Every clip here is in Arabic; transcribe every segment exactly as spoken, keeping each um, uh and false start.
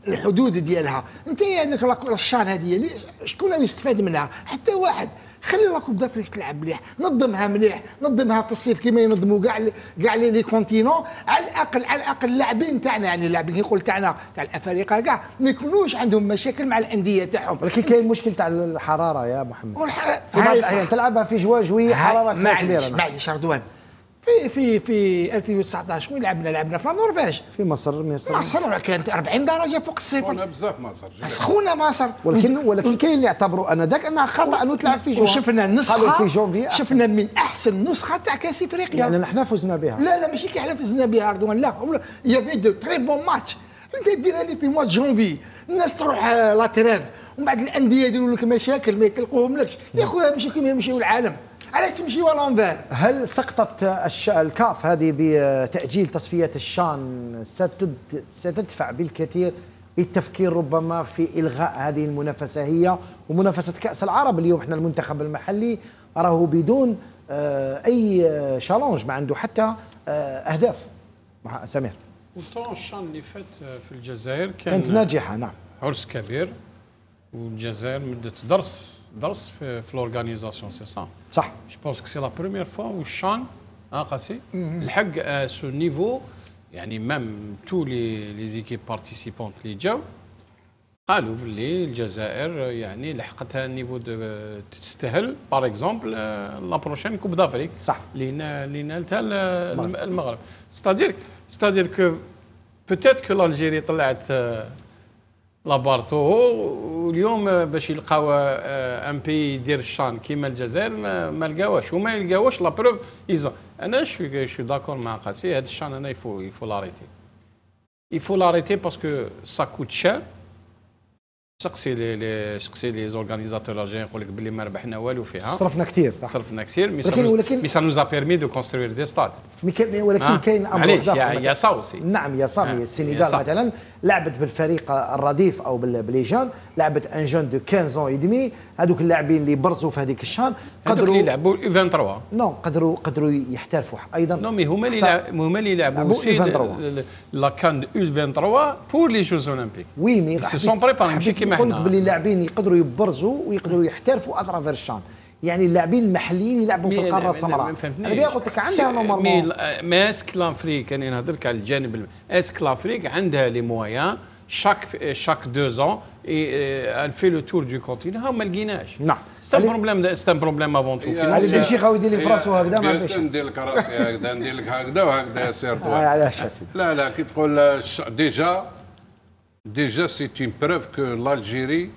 الحدود ديالها. انت عندك الشان هذه شكون يستفاد منها؟ حتى واحد. خلي لا كوب دافريك تلعب مليح، نظمها مليح، نظمها في الصيف كما ينظموا كاع كاع لي كونتينون. على الاقل على الاقل اللاعبين تاعنا، يعني اللاعبين يقول تاعنا تاع الافارقه كاع ما يكونوش عندهم مشاكل مع الانديه تاعهم. ولكن كاين مشكل تاع الحراره يا محمد. والح... في بعض الاحيان تلعبها في جوا جويه حراره كبيره. معليش رضوان، في في في ألفين وتسعطاش وين لعبنا؟ لعبنا في النرويج. في مصر مصر مصر كانت أربعين درجه فوق الصفر. سخونه بزاف مصر. سخونه مصر. ولكن ولكن كاين اللي يعتبروا ان ذاك انها خطا انه تلعب في جوان. وشفنا النسخه في جونفي شفنا من احسن نسخه تاع كاس افريقيا. يعني نحن فزنا بها. لا لا ماشي كي احنا فزنا بها رضوان، لا يا في دو تري بون ماتش. انت ديرها لي في ماتش جونفي، الناس تروح لاتراف ومن بعد الانديه يديروا لك مشاكل ما يكلقوهملكش. يا خويا ماشي كيما يمشيو العالم، علاش تمشيو لونفير؟ هل سقطت الش... الكاف هذه بتأجيل تصفية الشان ستد... ستدفع بالكثير للتفكير ربما في إلغاء هذه المنافسة هي ومنافسة كأس العرب؟ اليوم احنا المنتخب المحلي راه بدون أي شالونج، ما عنده حتى أهداف. مع سمير وطون الشان اللي فات في الجزائر كان كانت ناجحة. نعم، عرس كبير، والجزائر مدت درس درس في في لورغانيزاسيون. سي صح صح. جو بونس كو سي لا بروميير فوا و الشان اه قاسي لحق سو نيفو. يعني ميم تو لي لي زيكيب بارتيسيبونت اللي جاو قالوا باللي الجزائر يعني لحقتها النيفو تستاهل باغ اكزومبل لا بروشين كوب دافريك. صح. اللي اللي نالتها المغرب. ستادير ستادير كو بوتيت كو الجيري طلعت لابارتو، واليوم باش يلقاو ان بي يدير الشان كيما الجزائر ما لقاوش وما يلقاوش. لا بروف ايزون انا شو شو داكور مع قاسي. هذا الشان انا يفو يفو لاريتي يفو لاريتي باسكو سا كوت شير. سقسي لي سقسي لي زورغانيزاتور الجيريان يقول لك بلي ما ربحنا والو فيها. صرفنا كثير. صح، صرفنا كثير. ولكن ولكن مي سا نوزا بيرمي دو كونستروير دي ستاد. ولكن كاين امر اخر. يا صاوسي. نعم يا صافي. السنغال مثلا لعبت بالفريق الرديف او بالليجان، لعبت ان جون دو خمسطاش اون ادمي. هذوك اللاعبين اللي برزوا في هذيك الشان قدروا اللي يلعبوا يو ثلاثة وعشرين. نو قدروا قدروا يحترفوا ايضا. نو مي هما اللي هما اللي يلعبوا لا كان يو ثلاثة وعشرين بور لي جوز اولمبيك. وي مي سي سون بريباري ماشي كيما حنا. نقول باللي اللاعبين يقدروا يبرزوا ويقدروا يحترفوا اترافير الشان. يعني اللاعبين المحليين يلعبوا في القاره السمراء. انا قلت لك عندها نورمالمون ماسك لافريك. انا نهضرك على الجانب اسك لافريك عندها لي مويان chaque chaque deux ans et euh, elle fait le tour du continent. ما لقيناش. نعم. c'est un problème c'est un problème avant tout. علي بن شيخ يدير لي في راسه هكذا ما باش ندير لك راسي هكذا ندير لك هكذا وهكذا يا سير طوال. علاش يا سيدي؟ لا لا كي تقول ديجا ديجا سي اون بروف كو لالجيري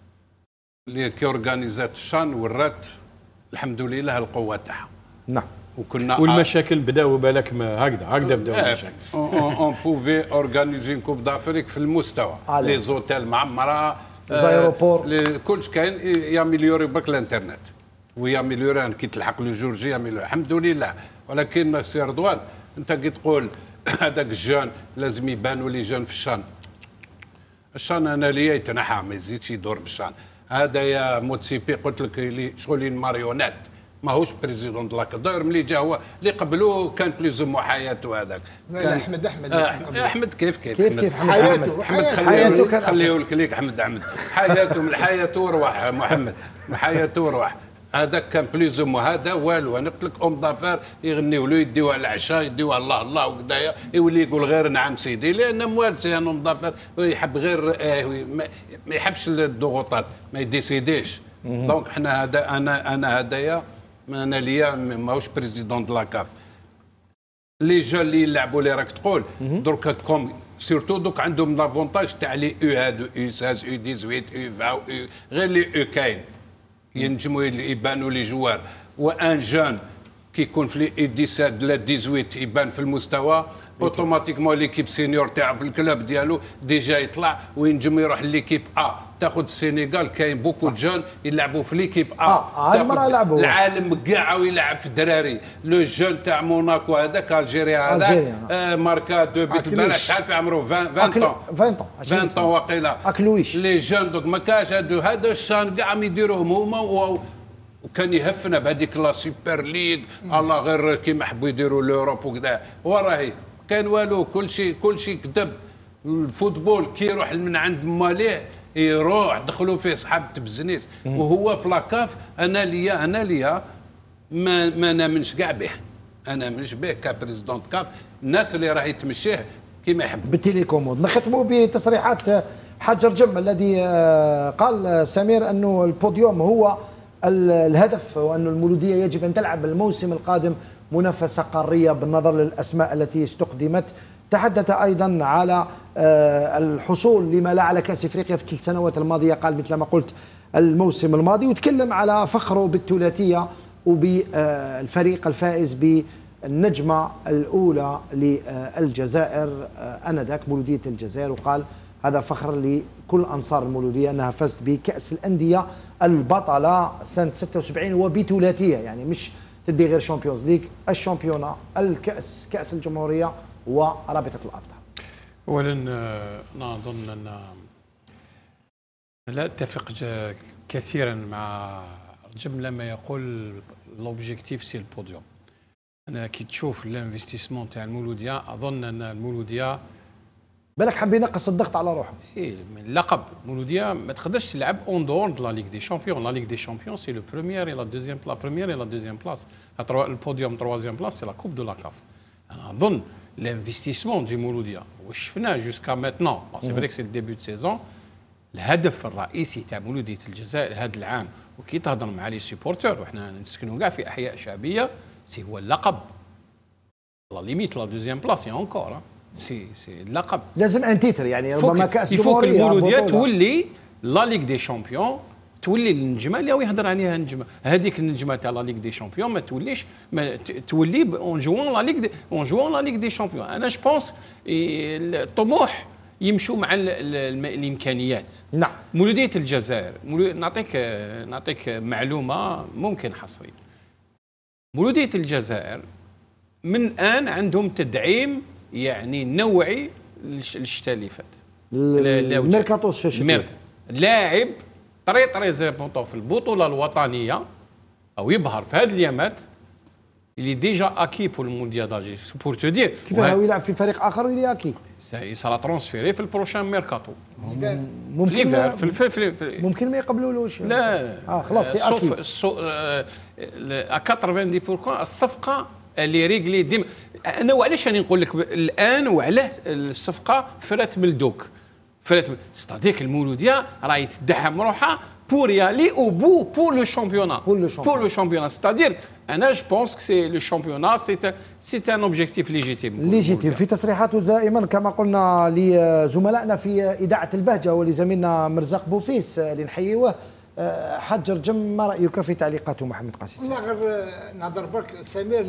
اللي كي اورغانيزات الشان ورات الحمد لله القوه تاعها. نعم. وكنا والمشاكل بداو بالك هكذا هكذا بداو المشاكل. اون بوفي اورغانيزي كوب دافريك في المستوى. لي زوتيل معمره، زايروبور، كلش كاين ياميليوري برك الانترنت وياميليوري كي تلحق لو جورجي ياميليوري الحمد لله. ولكن سي رضوان انت كي تقول هذاك الجون لازم يبانوا لي جون في الشان. الشان انا ليا يتنحى ما يزيدش يدور بالشان. هذا يا موتسيبي قلت لك شغل ماريونات ماهوش بريزيدون دو لاك. داير ملي جا هو اللي قبلوه كان بليزومو حياته هذاك. لا احمد احمد احمد كيف كيف كيف كيف حياته احمد خليه خليه لك ليك احمد احمد حياته من حياته وروح محمد من حياته وروح. هذاك كان بليزومو هذا والو. انا قلت لك ام دافير يغنيوا له يديوها العشاء يديوها الله الله وكذايا يولي يقول غير نعم سيدي لان موالسي انا ام دافير يحب غير ما يحبش الضغوطات ما يديسيديش. دونك حنا هذا انا انا هدايا انا ليا ماهوش بريزيدون دو لاكاف. لي جون اللي يلعبوا اللي راك تقول درك كوم سيرتو دوك عندهم لافونتاج تاع لي او هادو او ستة او ثمانية او عشرين او غير لي او كاين ينجموا يبانوا لي جوار. وان جون كي يكون في لي او سبعة لا ثمانية عشر يبان في المستوى اوتوماتيكمون ليكيب سينيور تاعو في الكلوب ديالو ديجا يطلع وينجم يروح ليكيب ا. تاخذ السنغال كاين بوكو جون يلعبوا في ليكيب ا. هذه المره لعبوا العالم كاع ويلعب في الدراري. لو جون تاع موناكو هذاك الجيريا هذاك آه ماركا دو بيت البارح شحال في عمره عشرين عشرين عشرين عشرين واقيلا. اكلويش لي جون دوك ما كاش هادو هذا الشان كاع يديروهم هما وكان يهفنا بهذيك لا سوبر ليغ الله غير كيما حبوا يديروا لوروب وكذا. وراهي كان والو كل شيء كل شيء كذب. الفوتبول كي يروح من عند ماليه يروح دخلوا فيه صحاب تبزنيس، وهو في لاكاف انا ليا انا ليا ما ما نامنش كاع به، انا مش به كبريزيدونت كاف، الناس اللي راهي تمشيه كيما يحب. بالتيليكوموند نختموا بتصريحات حجر جم الذي قال سمير انه البوديوم هو الهدف، وأن المولودية يجب أن تلعب الموسم القادم منافسة قارية بالنظر للأسماء التي استقدمت. تحدث أيضا على الحصول لما لا على كأس إفريقيا في الثلاث سنوات الماضية، قال مثل ما قلت الموسم الماضي، وتكلم على فخره بالثلاثية وبالفريق الفائز بالنجمة الأولى للجزائر آنذاك مولودية الجزائر، وقال هذا فخر لكل أنصار المولودية أنها فازت بكأس الأندية البطلة سنة ستة وسبعين وبثلاثية، يعني مش تدي غير شامبيونز ليج، الشامبيونا، الكأس، كأس الجمهورية ورابطة الأبطال. أولا نظن أن لا أتفق كثيرا مع جملة ما يقول لوبجيكتيف سي البوديوم. أنا كي تشوف الانفستيسمون تاع المولودية أظن أن المولودية بالك حاب ينقص الضغط على روحه. ايه من اللقب مولودية ما تقدرش تلعب اون دور دو لا ليغ دي شامبيون، لا ليغ دي شامبيون سي لو بروميير اي لا دوزيام لا بروميير اي لا دوزيام بلاص، البوديوم تروازيام بلاص سي لا كوب دو لا كاف. انا اظن الانفستيسمون دي مولودية واش شفناه جوسكا ماتنون، سي فري سي الديبي دو سيزون، الهدف الرئيسي تاع مولودية الجزائر هذا العام وكي تهضر مع لي سيبورتور وحنا نسكنوا كاع في احياء شعبيه سي هو اللقب، لا ليميت لا دوزيام بلاص يا انكور سي سي اللقب، لازم ان تيتر يعني ربما كاس جمهوريه. يفوك المولوديه تولي لا ليغ دي شامبيون، تولي النجمه اللي هو يهضر عليها النجمه، هذيك النجمه تاع لا ليغ دي شامبيون ما توليش ما تولي اون جوون لا ليغ اون جوون لا ليغ دي شامبيون. انا جو بونس الطموح يمشوا مع ال ال الامكانيات. نعم. مولوديه الجزائر نعطيك نعطيك معلومه ممكن حصريه. مولوديه الجزائر من الان عندهم تدعيم يعني نوعي للشتاء اللي فات. الميركاتو الشتوي. لاعب طري طري زي في البطوله الوطنيه او يظهر في هذه اليامات اللي ديجا اكي بور المونديال دالجيري بور تو دير كيف هو يلعب في فريق اخر ولا اكي سيصير ترانسفيري في البروشان ميركاتو ممكن ما في في في في ممكن ما يقبلولوش لا اه خلاص سي اكي ا ثمانين بالمئة الصفقه اللي ريغلي ديما. انا وعلاش راني نقول لك الان وعلاه الصفقه فرات ملدوك فرات ستاديك المولوديه راهي تدعم روحها pour y aller au bout pour le championnat. Pour le championnat. Pour le championnat. C'est-à-dire, أنا je pense que c'est le championnat, c'est un, c'est un objectif légitime. ليجيتيم. في تصريحاته دائما كما قلنا لزملائنا في إذاعة البهجة ولزميلنا مرزاق بوفيس اللي نحييوه، حجر جم، ما رأيك في تعليقاته محمد قاسي؟ والله غير نهضر برك سمير،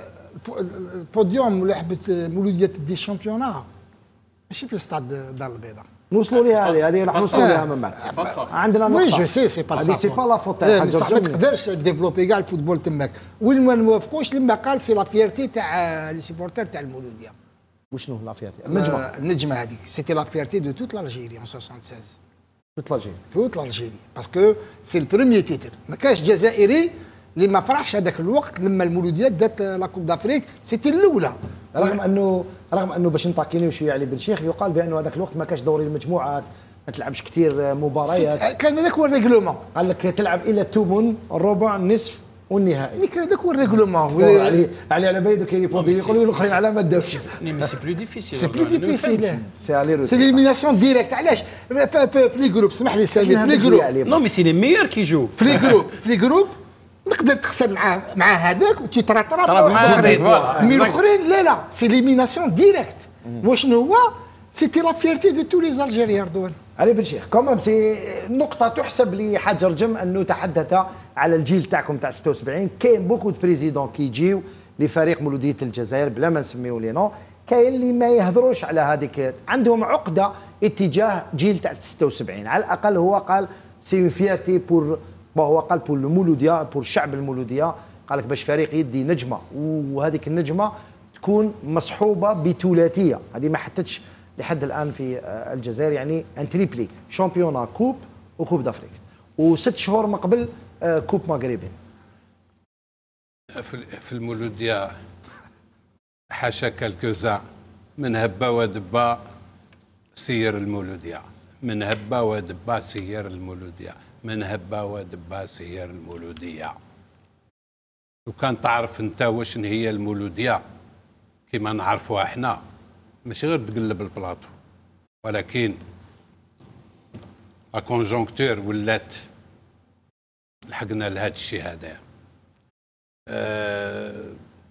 البوديوم لعبة مولودية دي شامبيونا ماشي في استاد دار البيضاء. نوصلوا لها هذه هذه راح نوصلوا لها من بعد. عندنا نقطة. وي جو سي سي با هذه سي با لا فوت تاع حجر جم. ما تقدرش ديفلوبي كاع الفوتبول تماك، وين ما نوافقوش لما قال سي لا فيرتي تاع لي سيبورتور تاع المولودية. وشنو لا فيرتي؟ النجمة. النجمة هذيك سيتي لا فيرتي دو توت لالجيري ان ستة وستين. توت لالجيري. توت لالجيري باسكو سي البروميير تيتر، ما كاش جزائري اللي ما فرحش هذاك الوقت لما المولودية دات لا كوب دافريك، سيتي الاولى. رغم انه رغم انه باش نطاكينيو شويه علي بن شيخ، يقال بانه هذاك الوقت ما كاش دوري المجموعات، ما تلعبش كثير مباريات، كان هذاك هو الريغلومون، قال لك تلعب الى الثمن الربع النصف والنهائي. كان هذاك هو الريغلومون. علي علي على بالو كاين يبودي يقولوا الاخرين على ما داوش. مي سي بلو ديفيسيل، سي بلو ديفيسيل، سي الي سي ليميناسيون ديريكت. علاش في لي جروب؟ اسمح لي سامي، في لي جروب نو مي سي لي ميور كي جو في لي جروب في لي جروب نقدر تخسر مع مع هذاك وتترطرب مع مي الاخرين لا لا سي ليميناسيون ديريكت. وشنو هو؟ سيتي لا فيرتي دو تو لي الجيريان رضوان. علي بن شيخ كومام سي نقطة تحسب لحجر جم انه تحدث على الجيل تاعكم تاع ستة وسبعين. كاين بوكو دو بريزيدون كيجيو لفريق مولودية الجزائر بلا ما نسميو لي نو، كاين اللي ما يهضروش على هذيك، عندهم عقدة اتجاه جيل تاع ستة وسبعين. على الاقل هو قال سي فيرتي بور، هو قال بور المولودية، بور الشعب المولودية، قال لك باش فريق يدي نجمة وهذيك النجمة تكون مصحوبة بثلاثية، هذه ما حطتش لحد الان في الجزائر، يعني ان تريبلي شامبيونا كوب وكوب دافريك، وست شهور من قبل كوب مغربي. في المولودية حاشا كالكوزا من هبه ودبه سير المولودية، من هبة ودبة سير المولودية، من هبة ودبة سير المولودية. وكان تعرف انت واش هي المولودية كما نعرفوها احنا، ماشي غير تقلب البلاطو، ولكن لا كونجونكتور ولات لحقنا لهذا الشيء هذا. أه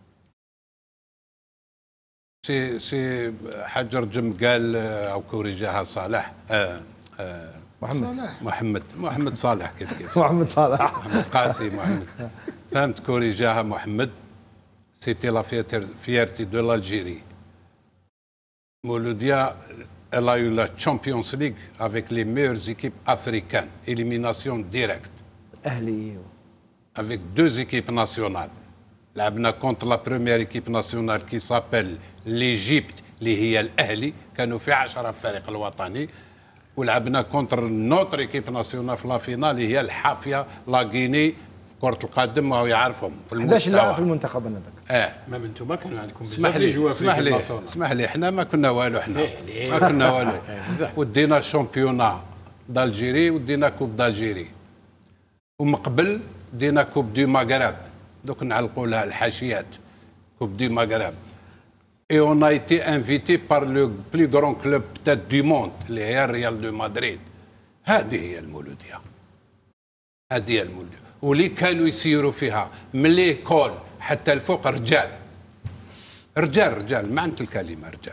سي سي حجر جم قال او كوريجاها صالح أه أه محمد صالح محمد محمد صالح كيف كيف محمد صالح محمد قاسي محمد فهمت كوريجاها محمد. سيتي لا فيرتي دو l'Algérie. Mouloudia, elle a eu la Champions League avec les meilleures équipes africaines, élimination directe. اهلي Avec deux équipes nationales. لعبنا contre la première équipe nationale qui s'appelle l'Égypte اللي هي الأهلي، كانوا في عشرة فريق الوطني، ولعبنا كونتر نوتر ايكيب ناسيونال في لا فينال اللي هي الحافيه لا غيني في كره القدم، وهو يعرفهم في المستوى. احد عشر لاعب في المنتخب هذاك. اه ما انتم كان عندكم اسمح لي اسمح لي اسمح لي احنا ما كنا والو، احنا ما كنا والو. ودينا شامبيونا دالجيري ودينا كوب دالجيري، ومن قبل دينا كوب دو مغرب، دوك نعلقوا لها الحاشيات كوب دو مغرب. Et on a été invité par le plus grand club peut-être du monde اللي هي الريال دو مدريد. هذه هي المولودية، هذه هي المولودية. واللي كانوا يسيروا فيها من ليكول حتى الفوق رجال رجال رجال معنى الكلمة رجال.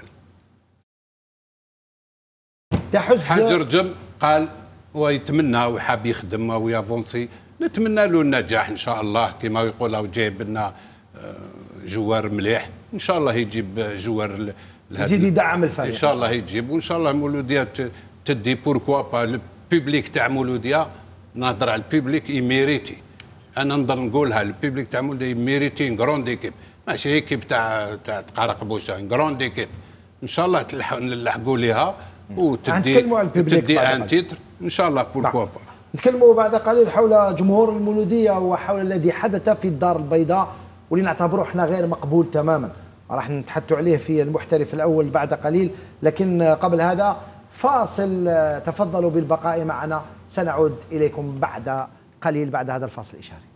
تحز حجر جم قال ويتمنى وحاب يخدم ويافونسي، نتمنى له النجاح ان شاء الله كما يقولوا جايب لنا جوار مليح، ان شاء الله يجيب جوار يزيد يدعم الفريق ان شاء الله يجيب، وان شاء الله مولودية تدي بوركوا با البوبليك تاع مولودية. نهضر على البوبليك يميريتي، انا نقدر نقولها البوبليك تاع مولودية يميريتي ان غروند ايكيب، ماشي ايكيب تاع تاع تقارق بوشا، ان غروند ايكيب ان شاء الله نلحقوا ليها وتدي تدي ان تيتر ان شاء الله بوركوا با. نتكلموا بعد قليل حول جمهور المولودية وحول الذي حدث في الدار البيضاء واللي نعتبره احنا غير مقبول تماما، راح نتحدثوا عليه في المحترف الاول بعد قليل، لكن قبل هذا فاصل. تفضلوا بالبقاء معنا، سنعود اليكم بعد قليل بعد هذا الفاصل الاشاري.